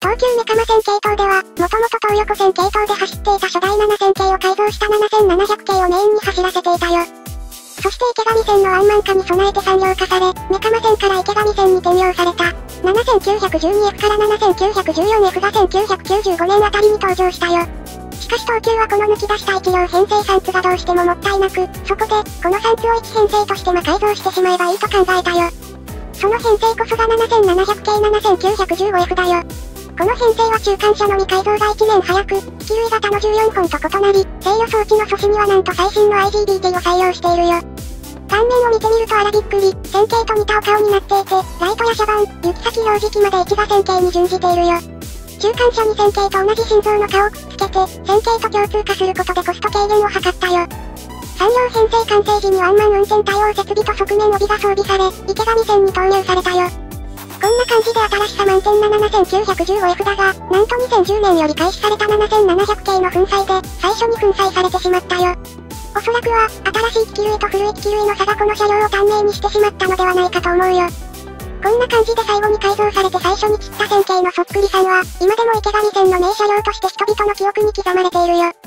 東急メカマ線系統では、もともと東横線系統で走っていた初代7000系を改造した7700系をメインに走らせていたよ。そして池上線のワンマン化に備えて産業化され、メカマ線から池上線に転用された。7912F から 7914F が1995年あたりに登場したよ。しかし東急はこの抜き出した1両編成3つがどうしてももったいなく、そこで、この3つを1編成として改造してしまえばいいと考えたよ。その編成こそが7700系 7915F だよ。この編成は中間車のみ改造が1年早く、気球型の14本と異なり、制御装置の素子にはなんと最新の IGBT を採用しているよ。顔面を見てみるとあらびっくり、線形と似たお顔になっていて、ライトや車番、行き先表示器まで一座線形に準じているよ。中間車に線形と同じ心臓の顔をくっつけて、線形と共通化することでコスト軽減を図ったよ。3両編成完成時にワンマン運転対応設備と側面帯が装備され、池上線に投入されたよ。こんな感じで新しさ満点な 7915F だが、なんと2010年より開始された7700系の粉砕で、最初に粉砕されてしまったよ。おそらくは、新しい機器類と古い機器類の差がこの車両を短命にしてしまったのではないかと思うよ。こんな感じで最後に改造されて最初に切った線形のそっくりさんは、今でも池上線の名車両として人々の記憶に刻まれているよ。